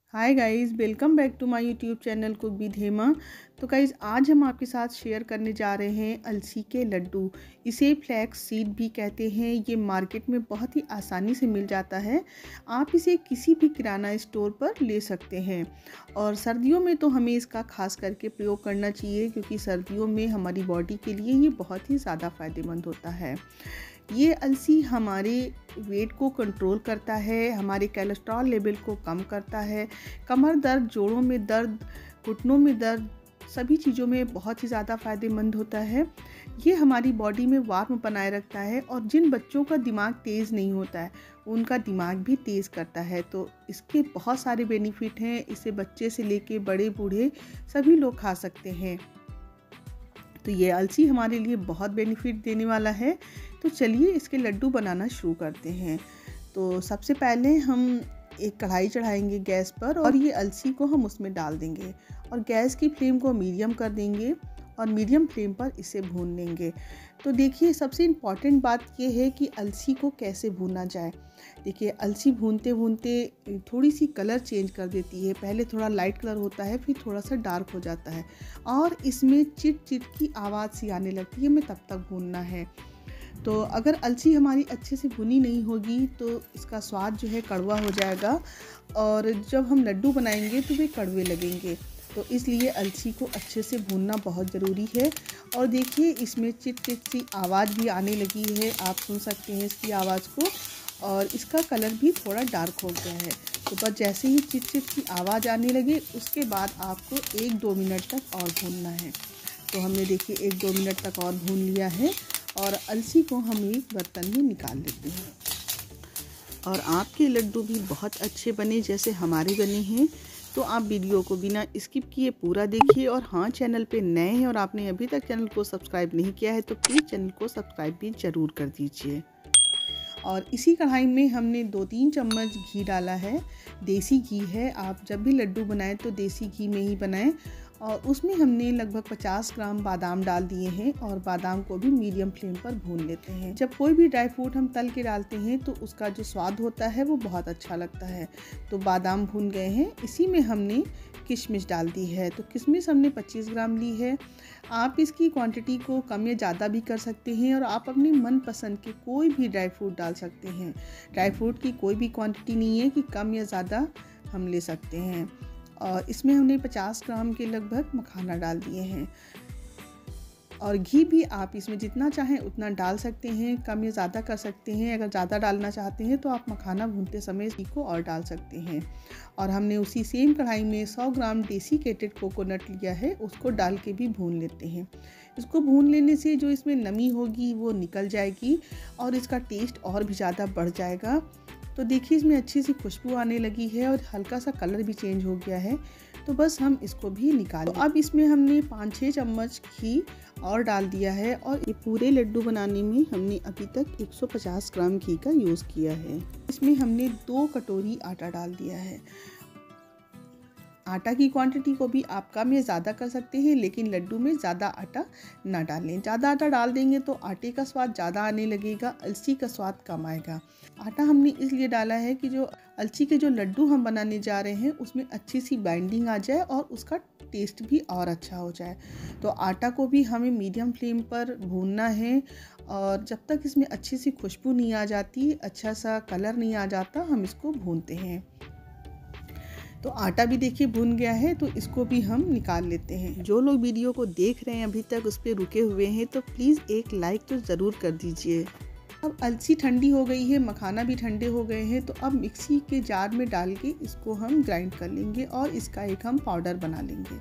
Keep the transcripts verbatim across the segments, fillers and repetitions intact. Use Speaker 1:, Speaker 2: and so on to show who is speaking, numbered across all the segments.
Speaker 1: Hi guys, welcome back to my YouTube channel cook with Hema. तो guys, आज हम आपके साथ शेयर करने जा रहे हैं अलसी के लड्डू। इसे फ्लैक्स सीड भी कहते हैं। ये मार्केट में बहुत ही आसानी से मिल जाता है। आप इसे किसी भी किराना स्टोर पर ले सकते हैं। और सर्दियों में तो हमें इसका खास करके प्रयोग करना चाहिए, क्योंकि सर्दियों में हमारी बॉडी के लिए ये बहुत ही ज़्यादा फ़ायदेमंद होता है। ये अलसी हमारे वेट को कंट्रोल करता है, हमारे कोलेस्ट्रॉल लेवल को कम करता है, कमर दर्द, जोड़ों में दर्द, घुटनों में दर्द, सभी चीज़ों में बहुत ही ज़्यादा फ़ायदेमंद होता है। ये हमारी बॉडी में वार्म बनाए रखता है, और जिन बच्चों का दिमाग तेज़ नहीं होता है उनका दिमाग भी तेज़ करता है। तो इसके बहुत सारे बेनिफिट हैं। इसे बच्चे से लेके बड़े बूढ़े सभी लोग खा सकते हैं। तो ये अलसी हमारे लिए बहुत बेनिफिट देने वाला है। तो चलिए इसके लड्डू बनाना शुरू करते हैं। तो सबसे पहले हम एक कढ़ाई चढ़ाएंगे गैस पर, और ये अलसी को हम उसमें डाल देंगे और गैस की फ्लेम को मीडियम कर देंगे और मीडियम फ्लेम पर इसे भून लेंगे। तो देखिए, सबसे इम्पॉर्टेंट बात ये है कि अलसी को कैसे भूना जाए। देखिए, अलसी भूनते भूनते थोड़ी सी कलर चेंज कर देती है। पहले थोड़ा लाइट कलर होता है, फिर थोड़ा सा डार्क हो जाता है, और इसमें चिट चिट की आवाज़ सी आने लगती है। हमें तब तक भूनना है। तो अगर अलसी हमारी अच्छे से भुनी नहीं होगी तो इसका स्वाद जो है कड़वा हो जाएगा, और जब हम लड्डू बनाएंगे तो वे कड़वे लगेंगे। तो इसलिए अलसी को अच्छे से भूनना बहुत ज़रूरी है। और देखिए, इसमें चिट चिट सी आवाज़ भी आने लगी है, आप सुन सकते हैं इसकी आवाज़ को, और इसका कलर भी थोड़ा डार्क हो गया है। तो बस जैसे ही चिट चिट की आवाज़ आने लगे, उसके बाद आपको एक दो मिनट तक और भूनना है। तो हमने देखिए एक दो मिनट तक और भून लिया है, और अलसी को हम एक बर्तन में निकाल लेते हैं। और आपके लड्डू भी बहुत अच्छे बने जैसे हमारे बने हैं। तो आप वीडियो को बिना स्किप किए पूरा देखिए। और हाँ, चैनल पे नए हैं और आपने अभी तक चैनल को सब्सक्राइब नहीं किया है तो प्लीज़ चैनल को सब्सक्राइब भी ज़रूर कर दीजिए। और इसी कढ़ाई में हमने दो तीन चम्मच घी डाला है। देसी घी है। आप जब भी लड्डू बनाएं तो देसी घी में ही बनाएं। और उसमें हमने लगभग पचास ग्राम बादाम डाल दिए हैं, और बादाम को भी मीडियम फ्लेम पर भून लेते हैं। जब कोई भी ड्राई फ्रूट हम तल के डालते हैं तो उसका जो स्वाद होता है वो बहुत अच्छा लगता है। तो बादाम भून गए हैं। इसी में हमने किशमिश डाल दी है। तो किशमिश हमने पच्चीस ग्राम ली है। आप इसकी क्वांटिटी को कम या ज़्यादा भी कर सकते हैं, और आप अपनी मनपसंद के कोई भी ड्राई फ्रूट डाल सकते हैं। ड्राई फ्रूट की कोई भी क्वांटिटी नहीं है कि कम या ज़्यादा हम ले सकते हैं। और इसमें हमने पचास ग्राम के लगभग मखाना डाल दिए हैं। और घी भी आप इसमें जितना चाहें उतना डाल सकते हैं, कम या ज़्यादा कर सकते हैं। अगर ज़्यादा डालना चाहते हैं तो आप मखाना भूनते समय घी को और डाल सकते हैं। और हमने उसी सेम कढ़ाई में सौ ग्राम डेसिकेटेड कोकोनट लिया है, उसको डाल के भी भून लेते हैं। इसको भून लेने से जो इसमें नमी होगी वो निकल जाएगी, और इसका टेस्ट और भी ज़्यादा बढ़ जाएगा। तो देखिए, इसमें अच्छी सी खुशबू आने लगी है और हल्का सा कलर भी चेंज हो गया है। तो बस हम इसको भी निकालें। तो अब इसमें हमने पाँच छः चम्मच घी और डाल दिया है, और ये पूरे लड्डू बनाने में हमने अभी तक एक सौ पचास ग्राम घी का यूज़ किया है। इसमें हमने दो कटोरी आटा डाल दिया है। आटा की क्वांटिटी को भी आप कम या ज़्यादा कर सकते हैं, लेकिन लड्डू में ज़्यादा आटा ना डालें। ज़्यादा आटा डाल देंगे तो आटे का स्वाद ज़्यादा आने लगेगा, अलसी का स्वाद कम आएगा। आटा हमने इसलिए डाला है कि जो अलसी के जो लड्डू हम बनाने जा रहे हैं उसमें अच्छी सी बाइंडिंग आ जाए और उसका टेस्ट भी और अच्छा हो जाए। तो आटा को भी हमें मीडियम फ्लेम पर भूनना है, और जब तक इसमें अच्छी सी खुशबू नहीं आ जाती, अच्छा सा कलर नहीं आ जाता, हम इसको भूनते हैं। तो आटा भी देखिए भुन गया है, तो इसको भी हम निकाल लेते हैं। जो लोग वीडियो को देख रहे हैं अभी तक उस पर रुके हुए हैं तो प्लीज़ एक लाइक तो ज़रूर कर दीजिए। अब अलसी ठंडी हो गई है, मखाना भी ठंडे हो गए हैं। तो अब मिक्सी के जार में डाल के इसको हम ग्राइंड कर लेंगे, और इसका एक हम पाउडर बना लेंगे।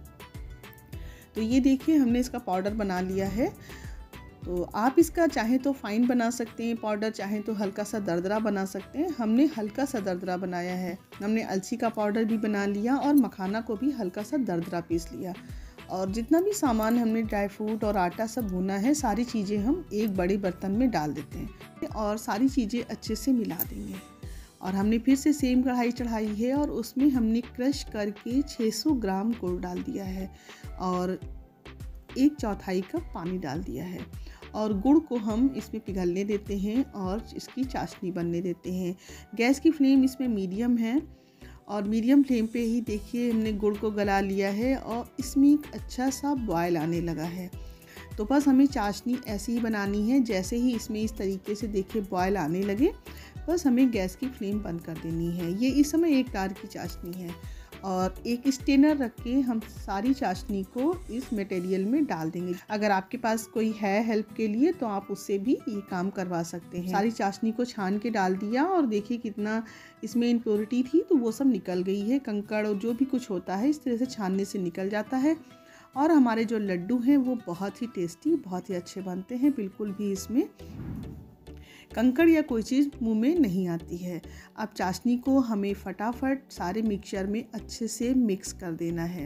Speaker 1: तो ये देखिए, हमने इसका पाउडर बना लिया है। तो आप इसका चाहे तो फाइन बना सकते हैं पाउडर, चाहे तो हल्का सा दरदरा बना सकते हैं। हमने हल्का सा दरदरा बनाया है। हमने अलसी का पाउडर भी बना लिया और मखाना को भी हल्का सा दरदरा पीस लिया। और जितना भी सामान हमने ड्राई फ्रूट और आटा सब भुना है, सारी चीज़ें हम एक बड़े बर्तन में डाल देते हैं और सारी चीज़ें अच्छे से मिला देंगे। और हमने फिर से सेम कढ़ाई चढ़ाई है, और उसमें हमने क्रश करके छः सौ ग्राम गुड़ डाल दिया है, और एक चौथाई कप पानी डाल दिया है। और गुड़ को हम इसमें पिघलने देते हैं और इसकी चाशनी बनने देते हैं। गैस की फ्लेम इसमें मीडियम है, और मीडियम फ्लेम पे ही देखिए हमने गुड़ को गला लिया है और इसमें एक अच्छा सा बॉयल आने लगा है। तो बस हमें चाशनी ऐसी ही बनानी है, जैसे ही इसमें इस तरीके से देखिए बॉयल आने लगे बस हमें गैस की फ्लेम बंद कर देनी है। ये इस समय एक तार की चाशनी है और एक स्टेनर रख के हम सारी चाशनी को इस मटेरियल में डाल देंगे। अगर आपके पास कोई है हेल्प के लिए तो आप उससे भी ये काम करवा सकते हैं। सारी चाशनी को छान के डाल दिया और देखिए कितना इसमें इम्प्योरिटी थी तो वो सब निकल गई है। कंकड़ और जो भी कुछ होता है इस तरह से छानने से निकल जाता है और हमारे जो लड्डू हैं वो बहुत ही टेस्टी, बहुत ही अच्छे बनते हैं। बिल्कुल भी इसमें कंकड़ या कोई चीज़ मुंह में नहीं आती है। अब चाशनी को हमें फटाफट सारे मिक्सचर में अच्छे से मिक्स कर देना है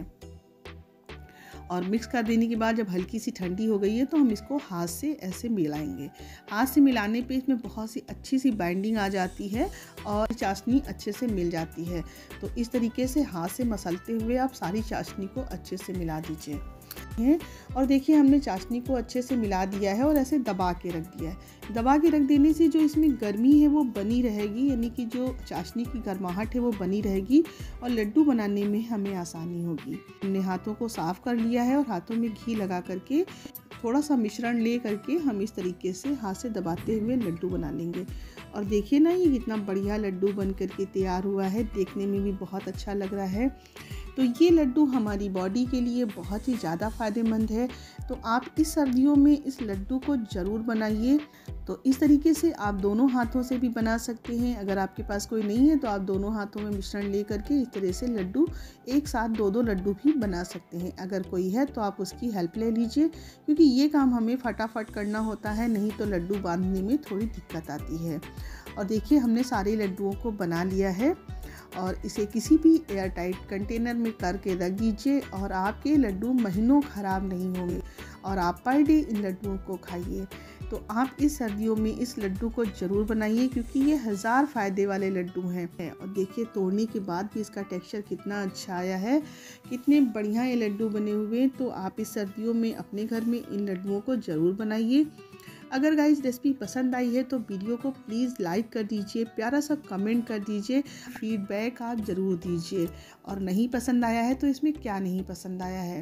Speaker 1: और मिक्स कर देने के बाद जब हल्की सी ठंडी हो गई है तो हम इसको हाथ से ऐसे मिलाएंगे। हाथ से मिलाने पे इसमें बहुत सी अच्छी सी बाइंडिंग आ जाती है और चाशनी अच्छे से मिल जाती है। तो इस तरीके से हाथ से मसलते हुए आप सारी चाशनी को अच्छे से मिला दीजिए है। और देखिए हमने चाशनी को अच्छे से मिला दिया है और ऐसे दबा के रख दिया है। दबा के रख देने से जो इसमें गर्मी है वो बनी रहेगी, यानी कि जो चाशनी की गर्माहट है वो बनी रहेगी और लड्डू बनाने में हमें आसानी होगी। हमने हाथों को साफ कर लिया है और हाथों में घी लगा करके थोड़ा सा मिश्रण ले करके हम इस तरीके से हाथ से दबाते हुए लड्डू बना लेंगे। और देखिए ना ये कितना बढ़िया लड्डू बन करके तैयार हुआ है, देखने में भी बहुत अच्छा लग रहा है। तो ये लड्डू हमारी बॉडी के लिए बहुत ही ज़्यादा फ़ायदेमंद है। तो आप इस सर्दियों में इस लड्डू को ज़रूर बनाइए। तो इस तरीके से आप दोनों हाथों से भी बना सकते हैं। अगर आपके पास कोई नहीं है तो आप दोनों हाथों में मिश्रण ले करके इस तरह से लड्डू एक साथ दो दो लड्डू भी बना सकते हैं। अगर कोई है तो आप उसकी हेल्प ले लीजिए, क्योंकि ये काम हमें फटाफट करना होता है, नहीं तो लड्डू बांधने में थोड़ी दिक्कत आती है। और देखिए हमने सारे लड्डुओं को बना लिया है और इसे किसी भी एयर टाइट कंटेनर में करके रख दीजिए और आपके लड्डू महीनों ख़राब नहीं होंगे और आप पर डे इन लड्डुओं को खाइए। तो आप इस सर्दियों में इस लड्डू को ज़रूर बनाइए, क्योंकि ये हज़ार फ़ायदे वाले लड्डू हैं। और देखिए तोड़ने के बाद भी इसका टेक्सचर कितना अच्छा आया है, कितने बढ़िया ये लड्डू बने हुए हैं। तो आप इस सर्दियों में अपने घर में इन लड्डुओं को ज़रूर बनाइए। अगर गाइस रेसिपी पसंद आई है तो वीडियो को प्लीज़ लाइक कर दीजिए, प्यारा सा कमेंट कर दीजिए, फीडबैक आप ज़रूर दीजिए। और नहीं पसंद आया है तो इसमें क्या नहीं पसंद आया है,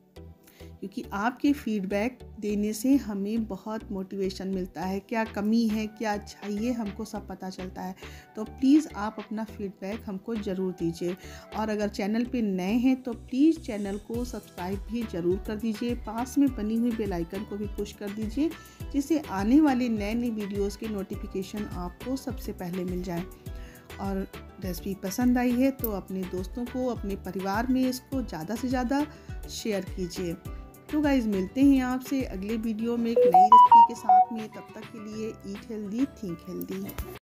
Speaker 1: क्योंकि आपके फीडबैक देने से हमें बहुत मोटिवेशन मिलता है। क्या कमी है, क्या अच्छाई है, हमको सब पता चलता है। तो प्लीज़ आप अपना फीडबैक हमको ज़रूर दीजिए। और अगर चैनल पे नए हैं तो प्लीज़ चैनल को सब्सक्राइब भी ज़रूर कर दीजिए। पास में बनी हुई बेल आइकन को भी पुश कर दीजिए, जिससे आने वाले नए नए वीडियोस के नोटिफिकेशन आपको सबसे पहले मिल जाए। और रेसिपी पसंद आई है तो अपने दोस्तों को, अपने परिवार में इसको ज़्यादा से ज़्यादा शेयर कीजिए। तो गाइज़ मिलते हैं आपसे अगले वीडियो में एक नई रेसिपी के साथ में। तब तक के लिए ईट हेल्दी, थिंक हेल्दी।